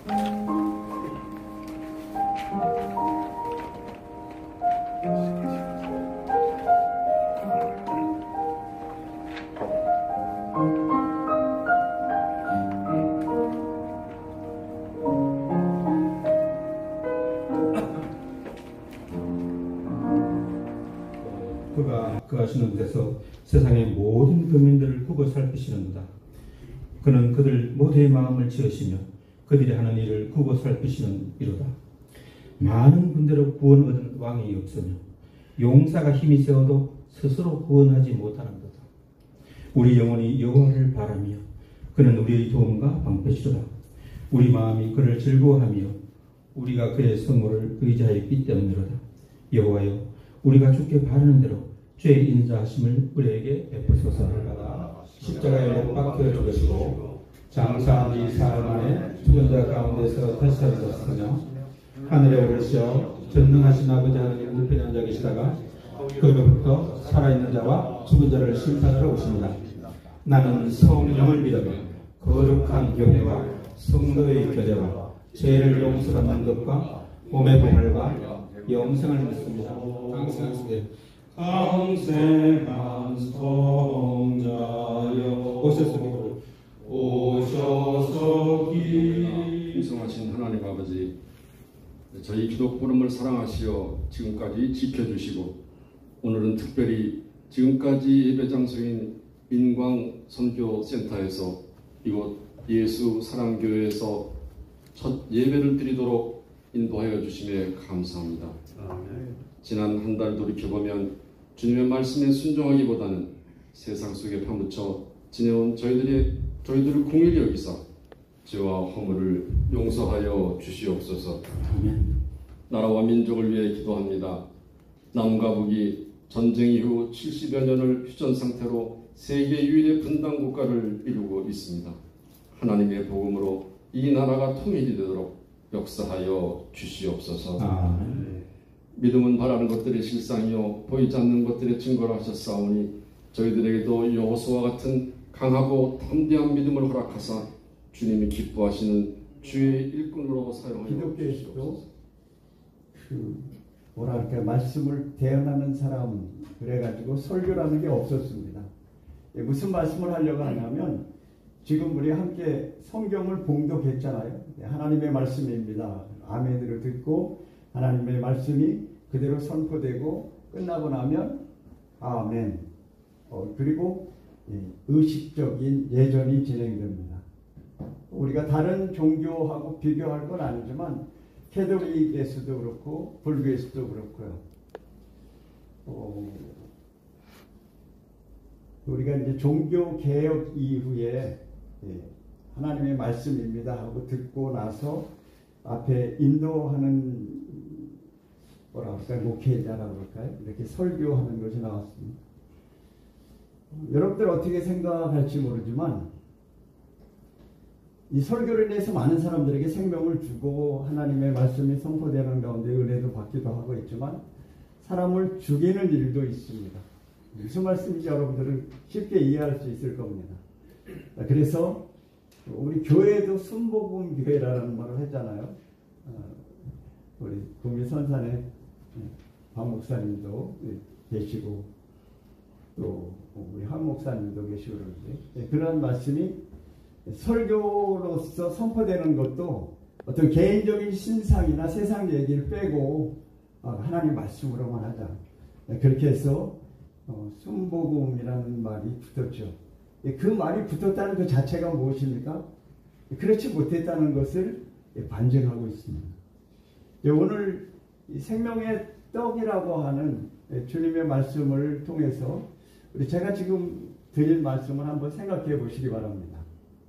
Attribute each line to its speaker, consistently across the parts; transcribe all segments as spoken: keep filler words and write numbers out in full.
Speaker 1: 그가 거하시는 곳에서 세상의 모든 국민들을 구워 살피시는도다. 그는 그들 모두의 마음을 지으시며 그들이 하는 일을 구워 살피시는 이로다. 많은 군대로 구원 얻은 왕이 없으며 용사가 힘이 세어도 스스로 구원하지 못하는도다. 우리 영혼이 여호와를 바라며 그는 우리의 도움과 방패시로다. 우리 마음이 그를 즐거워하며 우리가 그의 성호를 의지하였기 때문이로다. 여호와여, 우리가 주께 바라는 대로 죄의 인자하심을 우리에게 베푸소서. 십자가에 못 박혀 죽으시고 장사한 지 사흘 만에 죽은 자 가운데서 다시 살아났으며 하늘에 오르시어 전능하신 아버지 하나님 우편에 앉아 계시다가 그로부터 살아있는 자와 죽은 자를 심판하러 오십니다. 나는 성령을 믿으며 거룩한 교회와 성도의 교제와 죄를 용서받는 것과 몸의 부활과 영생을 믿습니다. 강승하시되 강생한 성자여 오셨으니 오셔서
Speaker 2: 풍성하신 하나님 아버지, 저희 기독 복음을 사랑하시어 지금까지 지켜주시고 오늘은 특별히 지금까지 예배 장소인 인광 선교센터에서 이곳 예수 사랑교회에서 첫 예배를 드리도록 인도하여 주심에 감사합니다. 아멘. 지난 한 달 돌이켜보면 주님의 말씀에 순종하기보다는 세상 속에 파묻혀 지내온 저희들의, 저희들을 공일히 여기사 죄와 허물을 용서하여 주시옵소서. 아멘. 나라와 민족을 위해 기도합니다. 남과 북이 전쟁 이후 칠십여 년을 휴전 상태로 세계 유일의 분단 국가를 이루고 있습니다. 하나님의 복음으로 이 나라가 통일이 되도록 역사하여 주시옵소서. 아멘. 믿음은 바라는 것들의 실상이요 보이지 않는 것들의 증거라 하셨사오니 저희들에게도 여호수아와 같은 강하고 담대한 믿음을 허락하사 주님이 기뻐하시는 주의 일꾼으로 사용하여 주시옵소서.
Speaker 3: 그 뭐랄까 말씀을 대언하는 사람 그래가지고 설교라는 게 없었습니다. 무슨 말씀을 하려고 하냐면 지금 우리 함께 성경을 봉독했잖아요. 하나님의 말씀입니다. 아멘으로 듣고 하나님의 말씀이 그대로 선포되고 끝나고 나면 아멘. 어, 그리고 의식적인 예전이 진행됩니다. 우리가 다른 종교하고 비교할 건 아니지만 캐톨릭에서도 그렇고 불교에서도 그렇고요. 어, 우리가 이제 종교 개혁 이후에 예, 하나님의 말씀입니다 하고 듣고 나서 앞에 인도하는 뭐라 할까요? 목회자라고 할까요? 이렇게 설교하는 것이 나왔습니다. 여러분들 어떻게 생각할지 모르지만 이 설교를 인해서 많은 사람들에게 생명을 주고 하나님의 말씀이 선포되는 가운데 은혜도 받기도 하고 있지만 사람을 죽이는 일도 있습니다. 무슨 말씀인지 여러분들은 쉽게 이해할 수 있을 겁니다. 그래서 우리 교회도 순복음 교회라는 말을 했잖아요. 우리 국민선산에 박 목사님도 계시고 또 우리 한 목사님도 계시고 그러는데 그런 말씀이 설교로서 선포되는 것도 어떤 개인적인 신상이나 세상 얘기를 빼고 하나님 말씀으로만 하자. 그렇게 해서 순복음이라는 말이 붙었죠. 그 말이 붙었다는 그 자체가 무엇입니까? 그렇지 못했다는 것을 반증하고 있습니다. 오늘 생명의 떡이라고 하는 주님의 말씀을 통해서 우리 제가 지금 드릴 말씀을 한번 생각해 보시기 바랍니다.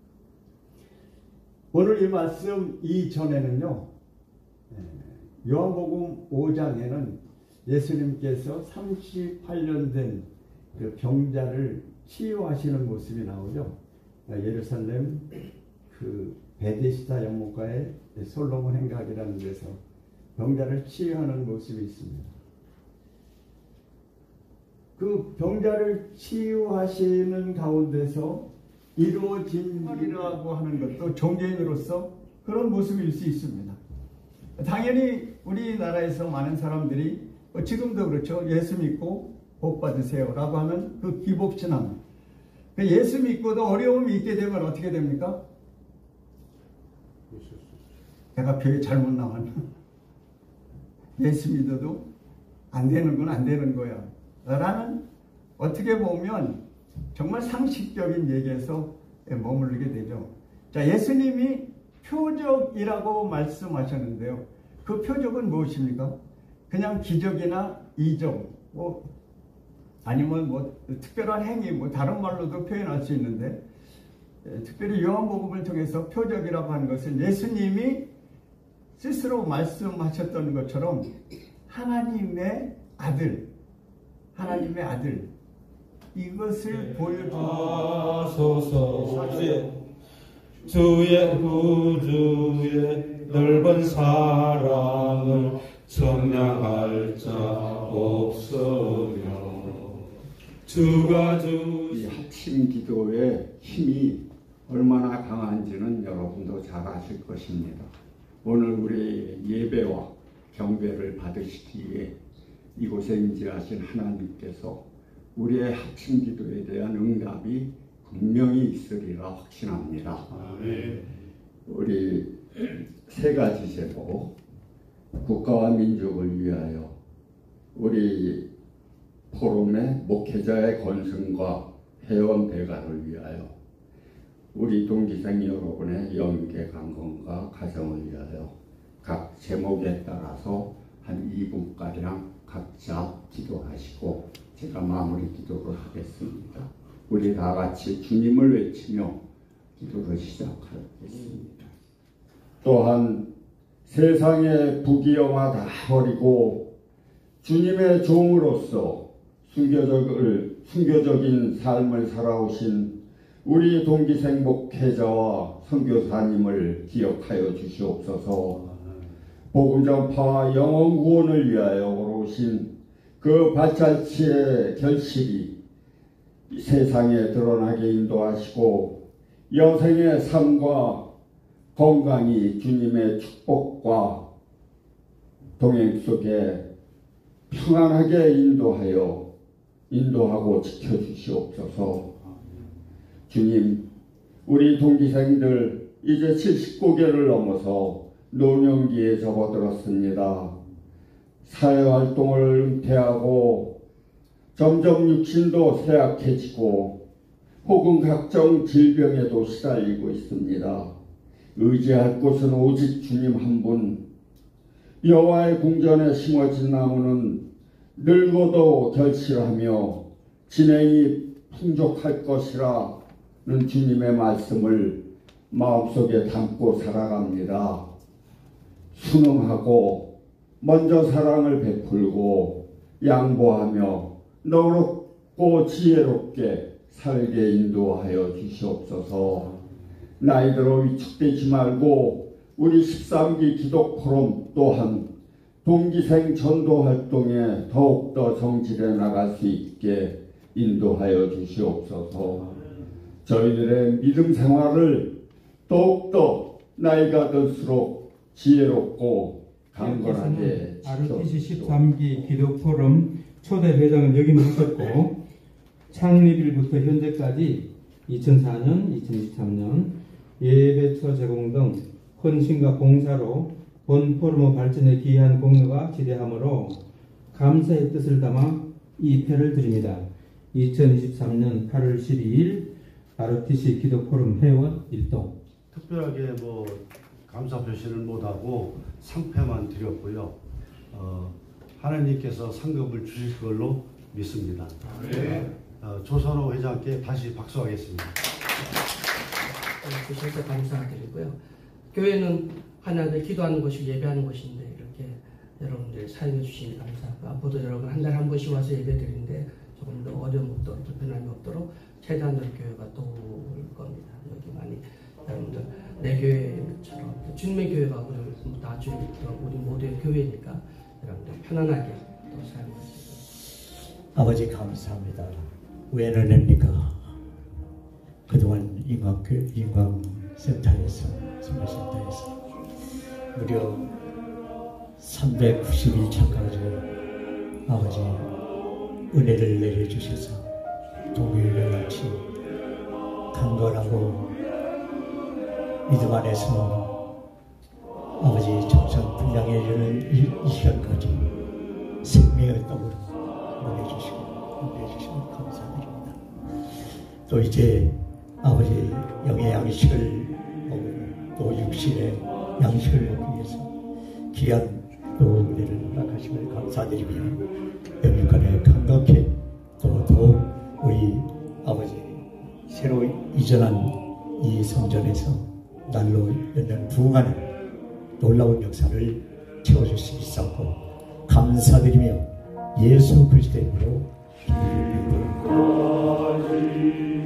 Speaker 3: 오늘 이 말씀 이전에는요, 요한복음 오 장에는 예수님께서 삼십팔 년 된 그 병자를 치유하시는 모습이 나오죠. 예루살렘 그 베데시다 연못가의 솔로몬 행각이라는 데서 병자를 치유하는 모습이 있습니다. 그 병자를 치유하시는 가운데서 이루어진 일이라고 하는 것도 종교인으로서 그런 모습일 수 있습니다. 당연히 우리나라에서 많은 사람들이 지금도 그렇죠. 예수 믿고 복 받으세요 라고 하는 그 기복신앙. 예수 믿고도 어려움이 있게 되면 어떻게 됩니까? 내가 교회 잘못 나왔나? 예수 믿어도 안 되는 건 안 되는 거야 라는, 어떻게 보면 정말 상식적인 얘기에서 머무르게 되죠. 자, 예수님이 표적이라고 말씀하셨는데요. 그 표적은 무엇입니까? 그냥 기적이나 이적, 뭐 아니면 뭐 특별한 행위, 뭐 다른 말로도 표현할 수 있는데, 특별히 요한복음을 통해서 표적이라고 하는 것은 예수님이 스스로 말씀하셨던 것처럼 하나님의 아들, 하나님의 아들, 이것을
Speaker 1: 보여주소서. 주의 구주의 넓은 사랑을 청량할 자 없으며 주가 주
Speaker 4: 이 합심 기도의 힘이 얼마나 강한지는 여러분도 잘 아실 것입니다. 오늘 우리 예배와 경배를 받으시기에 이곳에 임재하신 하나님께서 우리의 합심 기도에 대한 응답이 분명히 있으리라 확신합니다.
Speaker 1: 아멘.
Speaker 4: 우리 세 가지 제목, 국가와 민족을 위하여, 우리 포럼의 목회자의 건승과 회원 배가를 위하여, 우리 동기생 여러분의 영계 강건과 가정을 위하여 각 제목에 따라서 한 이 분가량 각자 기도하시고 제가 마무리 기도를 하겠습니다. 우리 다 같이 주님을 외치며 기도를 시작하겠습니다. 또한 세상의 부귀영화 다 버리고 주님의 종으로서 순교적을, 순교적인 삶을 살아오신 우리 동기생 목회자와 선교사님을 기억하여 주시옵소서. 복음 전파와 영혼 구원을 위하여 오르신 그 발자취의 결실이 세상에 드러나게 인도하시고 여생의 삶과 건강이 주님의 축복과 동행 속에 평안하게 인도하여 인도하고 지켜주시옵소서. 주님, 우리 동기생들 이제 칠십구 개를 넘어서 노년기에 접어들었습니다. 사회활동을 은퇴하고 점점 육신도 쇠약해지고 혹은 각종 질병에도 시달리고 있습니다. 의지할 곳은 오직 주님 한 분. 여호와의 궁전에 심어진 나무는 늙어도 결실하며 진행이 풍족할 것이라는 주님의 말씀을 마음속에 담고 살아갑니다. 순응하고 먼저 사랑을 베풀고 양보하며 너롭고 지혜롭게 살게 인도하여 주시옵소서. 나이 들어 위축되지 말고 우리 십삼 기 기독 포럼 또한 동기생 전도 활동에 더욱더 정진해 나갈 수 있게 인도하여 주시옵소서. 저희들의 믿음 생활을 더욱더 나이가 들수록 지혜롭고 강건하게
Speaker 1: 아르티씨 십삼 기 기독 포럼 초대 회장을 역임하셨고 창립일부터 현재까지 이천사 년, 이천이십삼 년 예배처 제공 등 헌신과 봉사로 본 포럼의 발전에 기여한 공로가 지대하므로 감사의 뜻을 담아 이 패를 드립니다. 이천이십삼 년 팔월 십이일 아르티씨 기독 포럼 회원 일동.
Speaker 5: 특별하게 뭐 감사 표시를 못하고 상패만 드렸고요. 어, 하나님께서 상급을 주실 걸로 믿습니다. 네. 어, 조선호 회장께 다시 박수하겠습니다.
Speaker 6: 주셔서 감사드리고요. 교회는 하나님을 기도하는 것이 예배하는 것인데 이렇게 여러분들 사용해 주시니 감사하고 앞으로도 여러분 한 달에 한 번씩 와서 예배드리는데 조금 더 어려움 없도록 불편함이 없도록 최대한으로 교회가 도울 겁니다. 여기 많이 여러분들 내 교회처럼 주님의 교회가 우리 나중에 우리 모두의 교회니까 여러분들 편안하게 또 사용하시고.
Speaker 7: 아버지 감사합니다. 왜 은혜입니까? 그동안 인광 인광센터에서 선교센터에서 무려 삼백구십일 차까지 아버지 은혜를 내려주셔서 동일과 같이 강건하고 믿음 안에서 아버지 정성분량에 이르는 이, 이 시간까지 생명의 떡으로 보내주시고 보내주시고 감사드립니다. 또 이제 아버지 영의 양식을 먹고 또 육신의 양식을 먹기 위해서 귀한 또 은혜를 허락하심을 감사드리며 영육간에 감격해 또 더욱 우리 아버지 새로 이전한 이 성전에서 날로 연년 부흥하는 놀라운 역사를 채워줄 수 있었고 감사드리며 예수 그리스도 이름으로 기도를 드립니다.